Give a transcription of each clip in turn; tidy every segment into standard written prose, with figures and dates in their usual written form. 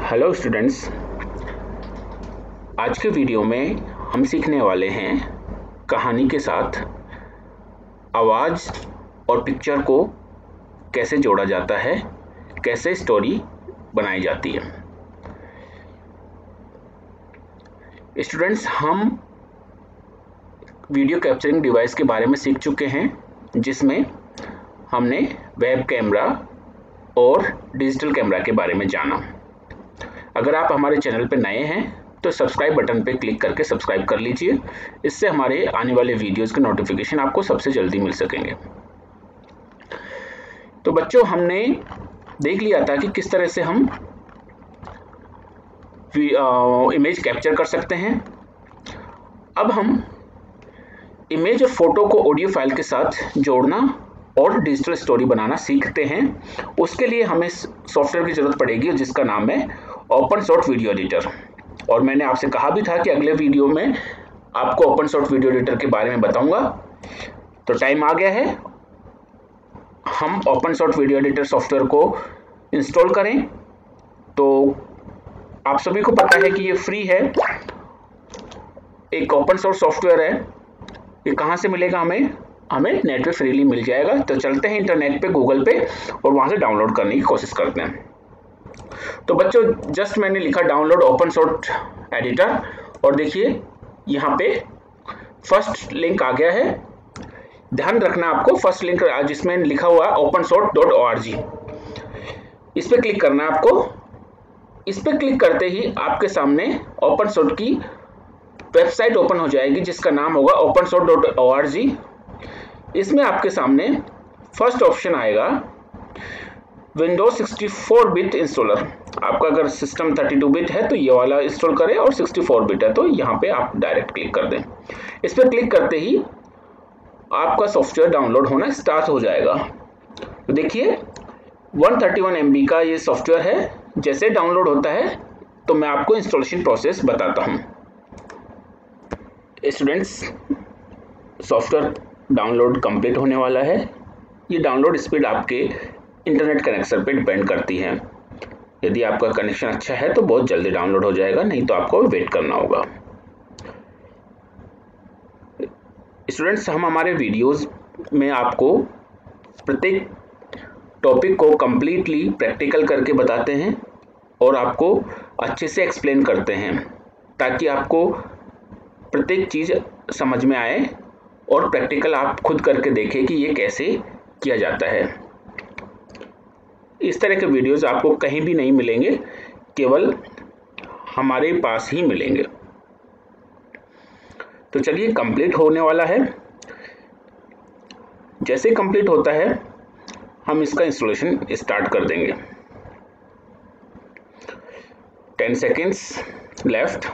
Hello students, आज के video में हम सीखने वाले हैं कहानी के साथ आवाज़ और पिक्चर को कैसे जोड़ा जाता है, कैसे स्टोरी बनाई जाती है। स्टूडेंट्स, हम वीडियो कैप्चरिंग डिवाइस के बारे में सीख चुके हैं, जिसमें हमने वेब कैमरा और डिजिटल कैमरा के बारे में जाना। अगर आप हमारे चैनल पर नए हैं तो सब्सक्राइब बटन पर क्लिक करके सब्सक्राइब कर लीजिए। इससे हमारे आने वाले वीडियोस के नोटिफिकेशन आपको सबसे जल्दी मिल सकेंगे। तो बच्चों, हमने देख लिया था कि किस तरह से हम इमेज कैप्चर कर सकते हैं। अब हम इमेज और फोटो को ऑडियो फाइल के साथ जोड़ना और डिजिटल स्टोरी बनाना सीखते हैं। उसके लिए हमें सॉफ्टवेयर की ज़रूरत पड़ेगी जिसका नाम है ओपनसोर्स वीडियो एडिटर। और मैंने आपसे कहा भी था कि अगले वीडियो में आपको ओपनसोर्स वीडियो एडिटर के बारे में बताऊंगा। तो टाइम आ गया है, हम ओपनसोर्स वीडियो एडिटर सॉफ्टवेयर को इंस्टॉल करें। तो आप सभी को पता है कि ये फ्री है, एक ओपनसोर्स सॉफ्टवेयर है। ये कहाँ से मिलेगा? हमें नेट पे फ्रीली मिल जाएगा। तो चलते हैं इंटरनेट पे, गूगल पे, और वहाँ से डाउनलोड करने की कोशिश करते हैं। तो बच्चों, जस्ट मैंने लिखा डाउनलोड ओपनसोर्स एडिटर और देखिए यहाँ पे फर्स्ट लिंक आ गया है। ध्यान रखना आपको, फर्स्ट लिंक जिसमें लिखा हुआ opensource.org, इस पे क्लिक करना है आपको। इस पे क्लिक करते ही आपके सामने ओपनसोर्स की वेबसाइट ओपन हो जाएगी जिसका नाम होगा opensource.org। इसमें आपके सामने फर्स्ट ऑप्शन आएगा विंडोज 64 बिट इंस्टॉलर। आपका अगर सिस्टम 32 बिट है तो ये वाला इंस्टॉल करें, और 64 बिट है तो यहाँ पे आप डायरेक्ट क्लिक कर दें। इस पर क्लिक करते ही आपका सॉफ्टवेयर डाउनलोड होना स्टार्ट हो जाएगा। तो देखिए 131 MB का ये सॉफ्टवेयर है। जैसे डाउनलोड होता है तो मैं आपको इंस्टॉलेशन प्रोसेस बताता हूँ। स्टूडेंट्स, सॉफ्टवेयर डाउनलोड कंप्लीट होने वाला है। ये डाउनलोड स्पीड आपके इंटरनेट कनेक्शन पे डिपेंड करती है। यदि आपका कनेक्शन अच्छा है तो बहुत जल्दी डाउनलोड हो जाएगा, नहीं तो आपको वेट करना होगा। स्टूडेंट्स, हम हमारे वीडियोस में आपको प्रत्येक टॉपिक को कंप्लीटली प्रैक्टिकल करके बताते हैं और आपको अच्छे से एक्सप्लेन करते हैं, ताकि आपको प्रत्येक चीज़ समझ में आए और प्रैक्टिकल आप खुद करके देखें कि ये कैसे किया जाता है। इस तरह के वीडियोस आपको कहीं भी नहीं मिलेंगे, केवल हमारे पास ही मिलेंगे। तो चलिए, कंप्लीट होने वाला है। जैसे कंप्लीट होता है हम इसका इंस्टॉलेशन स्टार्ट कर देंगे। 10 सेकेंड्स लेफ्ट।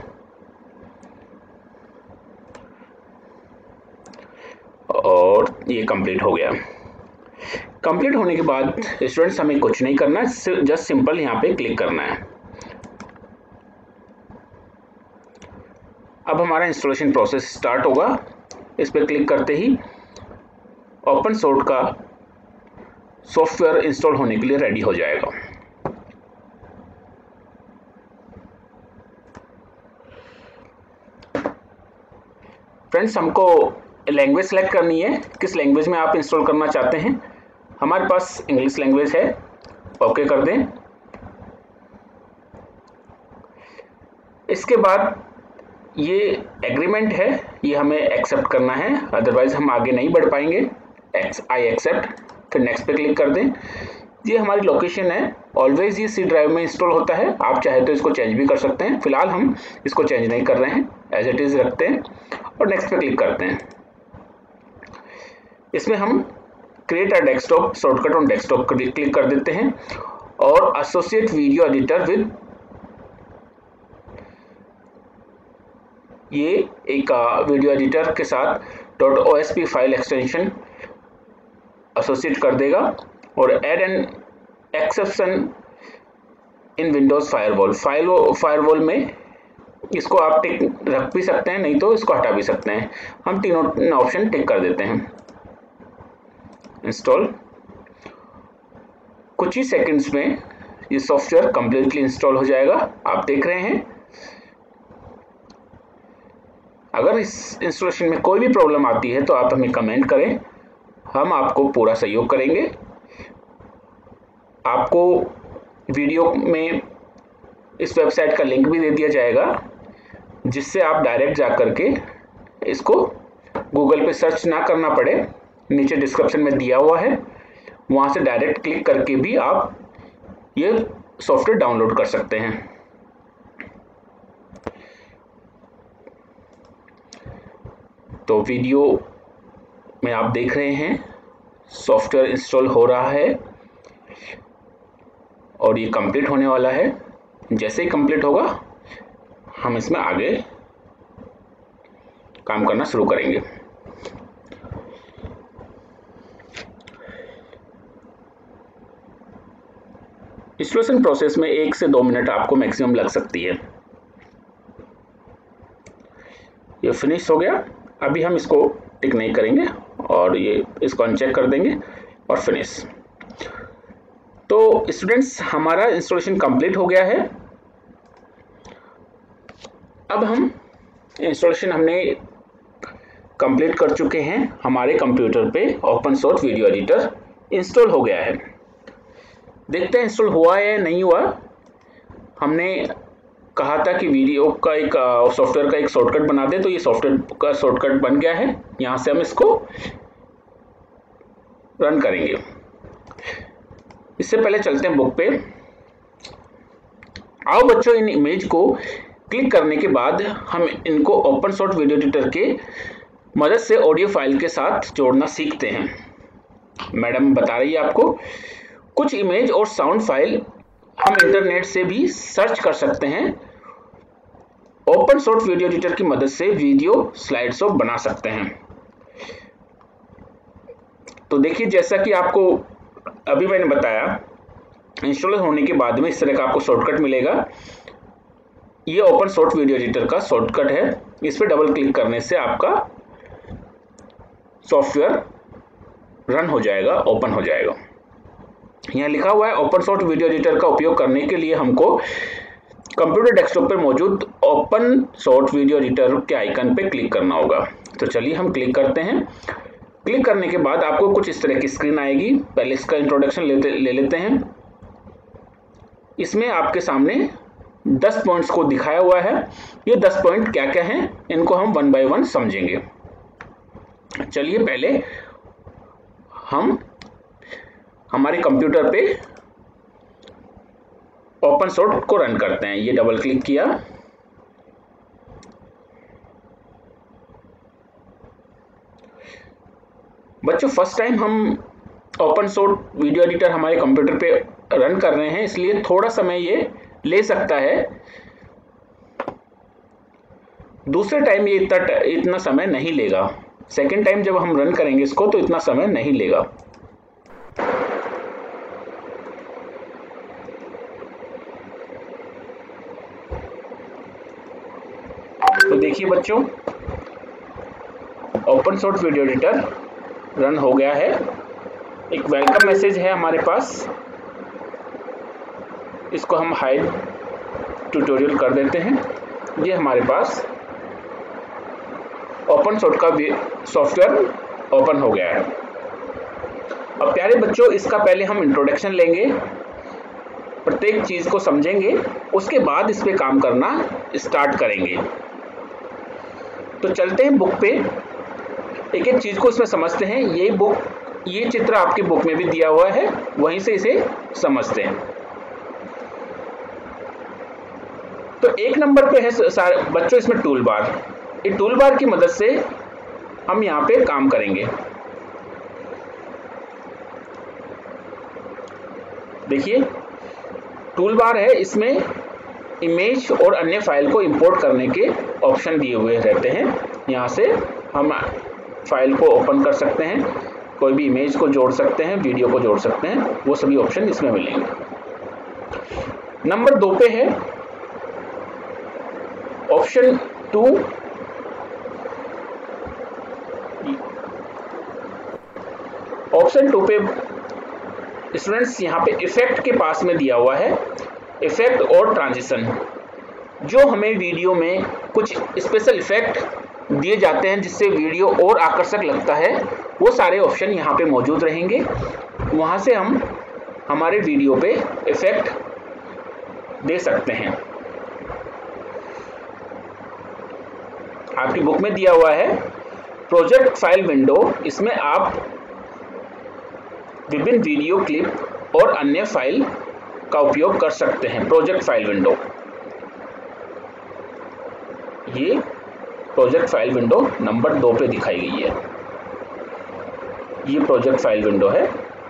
और ये कंप्लीट हो गया। कंप्लीट होने के बाद स्टूडेंट्स हमें कुछ नहीं करना, जस्ट सिंपल यहाँ पे क्लिक करना है। अब हमारा इंस्टॉलेशन प्रोसेस स्टार्ट होगा। इस पर क्लिक करते ही ओपनसोर्स का सॉफ्टवेयर इंस्टॉल होने के लिए रेडी हो जाएगा। फ्रेंड्स, हमको लैंग्वेज सेलेक्ट करनी है, किस लैंग्वेज में आप इंस्टॉल करना चाहते हैं। हमारे पास इंग्लिश लैंग्वेज है, ओके कर दें। इसके बाद ये एग्रीमेंट है, ये हमें एक्सेप्ट करना है, अदरवाइज हम आगे नहीं बढ़ पाएंगे। आई एक्सेप्ट, फिर नेक्स्ट पे क्लिक कर दें। ये हमारी लोकेशन है, ऑलवेज ये C ड्राइव में इंस्टॉल होता है। आप चाहे तो इसको चेंज भी कर सकते हैं। फिलहाल हम इसको चेंज नहीं कर रहे हैं, एज इट इज़ रखते हैं और नेक्स्ट पे क्लिक करते हैं। इसमें हम create a desktop, shortcut on desktop click कर देते हैं और एसोसिएट वीडियो एडिटर विद, ये एक वीडियो एडिटर के साथ .osp फाइल एक्सटेंशन एसोसिएट कर देगा। और add an exception in Windows firewall में इसको आप टिक रख भी सकते हैं, नहीं तो इसको हटा भी सकते हैं। हम तीनों ऑप्शन टिक कर देते हैं। इंस्टॉल, कुछ ही सेकंड्स में ये सॉफ्टवेयर कंप्लीटली इंस्टॉल हो जाएगा। आप देख रहे हैं। अगर इस इंस्टॉलेशन में कोई भी प्रॉब्लम आती है तो आप हमें कमेंट करें, हम आपको पूरा सहयोग करेंगे। आपको वीडियो में इस वेबसाइट का लिंक भी दे दिया जाएगा, जिससे आप डायरेक्ट जा करके इसको गूगल पे सर्च ना करना पड़े। नीचे डिस्क्रिप्शन में दिया हुआ है, वहाँ से डायरेक्ट क्लिक करके भी आप ये सॉफ्टवेयर डाउनलोड कर सकते हैं। तो वीडियो में आप देख रहे हैं सॉफ्टवेयर इंस्टॉल हो रहा है और ये कंप्लीट होने वाला है। जैसे ही कंप्लीट होगा हम इसमें आगे काम करना शुरू करेंगे। इंस्टॉलेशन प्रोसेस में 1 से 2 मिनट आपको मैक्सिमम लग सकती है। ये फिनिश हो गया। अभी हम इसको टिक नहीं करेंगे और ये इसको अनचेक कर देंगे और फिनिश। तो स्टूडेंट्स, हमारा इंस्टॉलेशन कंप्लीट हो गया है। अब हम इंस्टॉलेशन हमने कंप्लीट कर चुके हैं। हमारे कंप्यूटर पे open source video editor install हो गया है। देखते हैं इंस्टॉल हुआ है या नहीं हुआ। हमने कहा था कि वीडियो का एक सॉफ्टवेयर का एक शॉर्टकट बना दे, तो ये सॉफ्टवेयर का शॉर्टकट बन गया है। यहाँ से हम इसको रन करेंगे। इससे पहले चलते हैं बुक पे। आओ बच्चों, इन इमेज को क्लिक करने के बाद हम इनको ओपन सोर्स वीडियो एडिटर के मदद से ऑडियो फाइल के साथ जोड़ना सीखते हैं। मैडम बता रही है आपको, कुछ इमेज और साउंड फाइल हम इंटरनेट से भी सर्च कर सकते हैं। ओपन सोर्स वीडियो एडिटर की मदद से वीडियो स्लाइड शो बना सकते हैं। तो देखिए, जैसा कि आपको अभी मैंने बताया, इंस्टॉल होने के बाद में इस तरह का आपको शॉर्टकट मिलेगा। ये ओपन सोर्स वीडियो एडिटर का शॉर्टकट है। इस पर डबल क्लिक करने से आपका सॉफ्टवेयर रन हो जाएगा, ओपन हो जाएगा। यहाँ लिखा हुआ है ओपन सोर्स वीडियो एडिटर का उपयोग करने के लिए हमको कंप्यूटर डेस्कटॉप पर मौजूद ओपन सोर्स वीडियो एडिटर के आइकन पे क्लिक करना होगा। तो चलिए हम क्लिक करते हैं। क्लिक करने के बाद आपको कुछ इस तरह की स्क्रीन आएगी। पहले इसका इंट्रोडक्शन ले लेते हैं। इसमें आपके सामने 10 पॉइंट्स को दिखाया हुआ है। ये 10 पॉइंट क्या क्या हैं, इनको हम 1 बाय 1 समझेंगे। चलिए पहले हम हमारे कंप्यूटर पे ओपन सोर्स को रन करते हैं। ये डबल क्लिक किया। बच्चों, फर्स्ट टाइम हम ओपन सोर्स वीडियो एडिटर हमारे कंप्यूटर पे रन कर रहे हैं, इसलिए थोड़ा समय ये ले सकता है। दूसरे टाइम ये इतना समय नहीं लेगा। सेकेंड टाइम जब हम रन करेंगे इसको तो इतना समय नहीं लेगा। तो देखिए बच्चों, open source video editor run हो गया है। एक वेलकम मैसेज है हमारे पास, इसको हम हाइड ट्यूटोरियल कर देते हैं। ये हमारे पास ओपन सोर्स का सॉफ्टवेयर ओपन हो गया है। अब प्यारे बच्चों, इसका पहले हम इंट्रोडक्शन लेंगे, प्रत्येक चीज़ को समझेंगे, उसके बाद इस पे काम करना स्टार्ट करेंगे। तो चलते हैं बुक पे, एक एक चीज़ को इसमें समझते हैं। ये चित्र आपकी बुक में भी दिया हुआ है, वहीं से इसे समझते हैं। तो 1 नंबर पे है सारे बच्चों इसमें टूल बार। ये टूल बार की मदद से हम यहाँ पे काम करेंगे। देखिए, टूल बार है, इसमें इमेज और अन्य फाइल को इंपोर्ट करने के ऑप्शन दिए हुए रहते हैं। यहाँ से हम फाइल को ओपन कर सकते हैं, कोई भी इमेज को जोड़ सकते हैं, वीडियो को जोड़ सकते हैं, वो सभी ऑप्शन इसमें मिलेंगे। नंबर 2 पे है ऑप्शन 2। ऑप्शन 2 पे स्टूडेंट्स यहाँ पे इफेक्ट के पास में दिया हुआ है, इफेक्ट और ट्रांजिशन। जो हमें वीडियो में कुछ स्पेशल इफेक्ट दिए जाते हैं जिससे वीडियो और आकर्षक लगता है, वो सारे ऑप्शन यहाँ पे मौजूद रहेंगे। वहाँ से हम हमारे वीडियो पे इफेक्ट दे सकते हैं। आपकी बुक में दिया हुआ है प्रोजेक्ट फाइल विंडो, इसमें आप विभिन्न वीडियो क्लिप और अन्य फाइल का उपयोग कर सकते हैं। प्रोजेक्ट फाइल विंडो, ये प्रोजेक्ट फाइल विंडो नंबर 2 पे दिखाई गई है। ये प्रोजेक्ट फाइल विंडो है।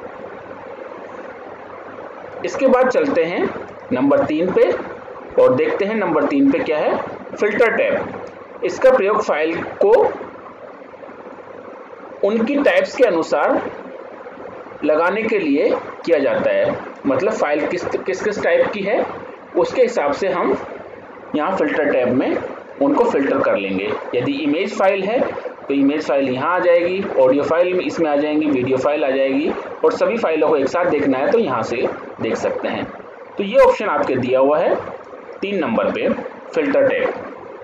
इसके बाद चलते हैं नंबर 3 पे और देखते हैं नंबर 3 पे क्या है, फिल्टर टैब। इसका प्रयोग फाइल को उनकी टाइप्स के अनुसार लगाने के लिए किया जाता है। मतलब फाइल किस किस टाइप की है उसके हिसाब से हम यहाँ फिल्टर टैब में उनको फिल्टर कर लेंगे। यदि इमेज फाइल है तो इमेज फाइल यहाँ आ जाएगी, ऑडियो फाइल इसमें आ जाएंगी, वीडियो फाइल आ जाएगी, और सभी फाइलों को एक साथ देखना है तो यहाँ से देख सकते हैं। तो ये ऑप्शन आपके दिया हुआ है 3 नंबर पे, फिल्टर टैब।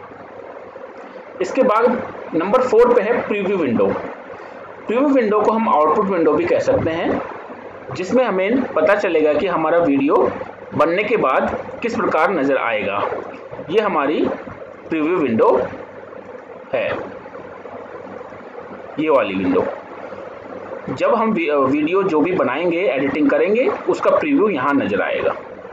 इसके बाद नंबर 4 पे है प्रीव्यू विंडो। प्रीव्यू विंडो को हम आउटपुट विंडो भी कह सकते हैं, जिसमें हमें पता चलेगा कि हमारा वीडियो बनने के बाद किस प्रकार नज़र आएगा। ये हमारी प्रीव्यू विंडो है, ये वाली विंडो। जब हम वीडियो जो भी बनाएंगे, एडिटिंग करेंगे, उसका प्रीव्यू यहाँ नज़र आएगा।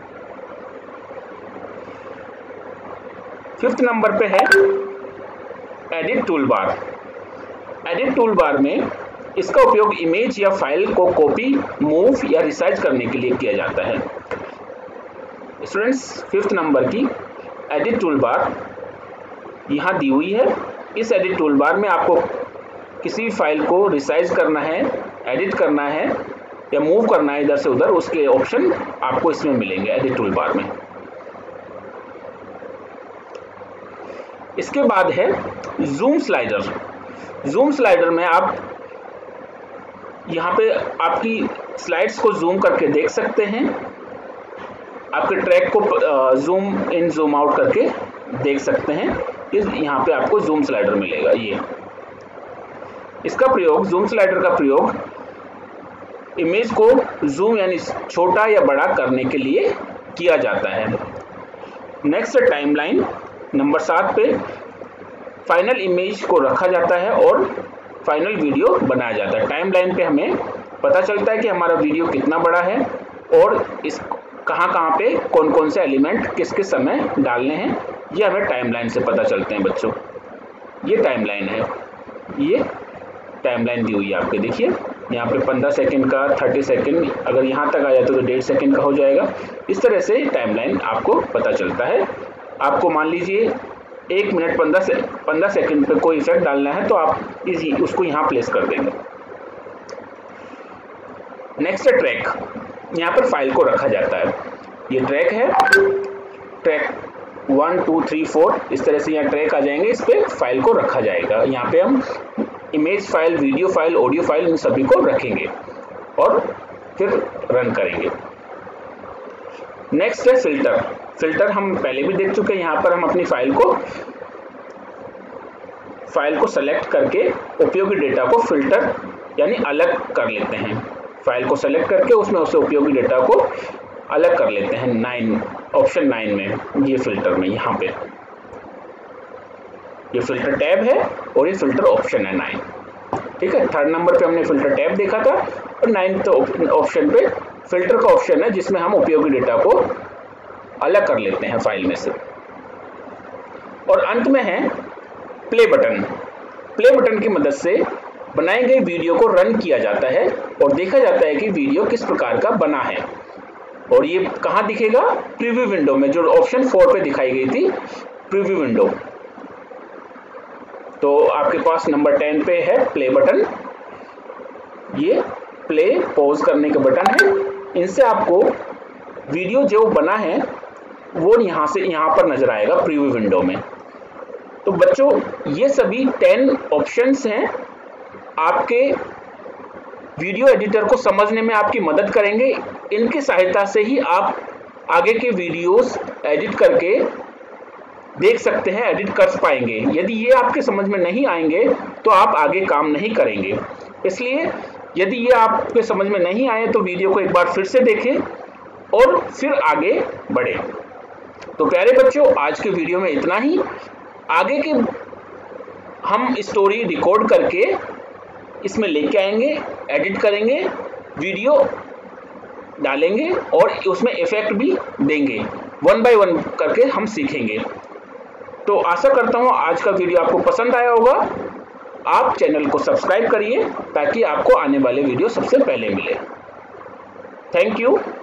5th नंबर पे है edit tool bar. Edit tool bar में इसका उपयोग इमेज या फाइल को कॉपी, मूव या रिसाइज करने के लिए किया जाता है। स्टूडेंट्स 5th नंबर की एडिट टूल बार यहाँ दी हुई है। इस एडिट टूल बार में आपको किसी भी फाइल को रिसाइज करना है, एडिट करना है या मूव करना है इधर से उधर, उसके ऑप्शन आपको इसमें मिलेंगे एडिट टूल बार में। इसके बाद है जूम स्लाइडर। जूम स्लाइडर में आप यहाँ पे आपकी स्लाइड्स को जूम करके देख सकते हैं, आपके ट्रैक को जूम इन जूम आउट करके देख सकते हैं। यहाँ पे आपको जूम स्लाइडर मिलेगा। ये इसका प्रयोग, जूम स्लाइडर का प्रयोग इमेज को जूम यानी छोटा या बड़ा करने के लिए किया जाता है। नेक्स्ट है टाइमलाइन। नंबर 7 पे फाइनल इमेज को रखा जाता है और फाइनल वीडियो बनाया जाता है। टाइमलाइन पे हमें पता चलता है कि हमारा वीडियो कितना बड़ा है और इस कहाँ पे कौन कौन से एलिमेंट किस किस समय डालने हैं, ये हमें टाइमलाइन से पता चलते हैं बच्चों। ये टाइमलाइन है, ये टाइमलाइन दी हुई है आपके। देखिए यहाँ पे 15 सेकंड का, 30 सेकंड, अगर यहाँ तक आ जाए तो 1.5 सेकंड का हो जाएगा। इस तरह से टाइमलाइन आपको पता चलता है। आपको मान लीजिए 1 मिनट 15 सेकंड पे कोई इफेक्ट डालना है तो आप उसको यहाँ प्लेस कर देंगे। नेक्स्ट है ट्रैक। यहाँ पर फाइल को रखा जाता है। ये ट्रैक है, ट्रैक 1 2 3 4 इस तरह से यहाँ ट्रैक आ जाएंगे, इस पे फाइल को रखा जाएगा। यहाँ पे हम image file, video file, audio file, इन सभी को रखेंगे और फिर रन करेंगे। नेक्स्ट है फिल्टर। फिल्टर हम पहले भी देख चुके हैं। यहाँ पर हम अपनी फाइल को सेलेक्ट करके उपयोगी डेटा को फिल्टर यानी अलग कर लेते हैं। फाइल को सेलेक्ट करके उसमें उसे उपयोगी डेटा को अलग कर लेते हैं। ऑप्शन 9 में, ये फिल्टर में, यहाँ पे ये फिल्टर टैब है और ये फिल्टर ऑप्शन है 9। ठीक है, 3rd नंबर पे हमने फिल्टर टैब देखा था और 9th ऑप्शन पे फिल्टर का ऑप्शन है जिसमें हम उपयोगी डेटा को अलग कर लेते हैं फाइल में से। और अंत में है प्ले बटन। प्ले बटन की मदद से बनाए गए वीडियो को रन किया जाता है और देखा जाता है कि वीडियो किस प्रकार का बना है। और ये कहाँ दिखेगा? प्रीव्यू विंडो में, जो ऑप्शन 4 पे दिखाई गई थी, प्रीव्यू विंडो। तो आपके पास नंबर 10 पे है प्ले बटन। ये प्ले पॉज करने का बटन है। इनसे आपको वीडियो जो बना है वो यहाँ पर नजर आएगा प्रीव्यू विंडो में। तो बच्चों ये सभी 10 ऑप्शंस हैं आपके वीडियो एडिटर को समझने में आपकी मदद करेंगे। इनकी सहायता से ही आप आगे के वीडियोस एडिट करके देख सकते हैं, एडिट कर पाएंगे। यदि ये आपके समझ में नहीं आएंगे तो आप आगे काम नहीं करेंगे। इसलिए यदि ये आपके समझ में नहीं आए तो वीडियो को एक बार फिर से देखें और फिर आगे बढ़ें। तो प्यारे बच्चों, आज के वीडियो में इतना ही। आगे के हम स्टोरी रिकॉर्ड करके इसमें लेके आएंगे, एडिट करेंगे, वीडियो डालेंगे और उसमें इफेक्ट भी देंगे। 1 बाय 1 करके हम सीखेंगे। तो आशा करता हूँ आज का वीडियो आपको पसंद आया होगा। आप चैनल को सब्सक्राइब करिए ताकि आपको आने वाले वीडियो सबसे पहले मिले। Thank you.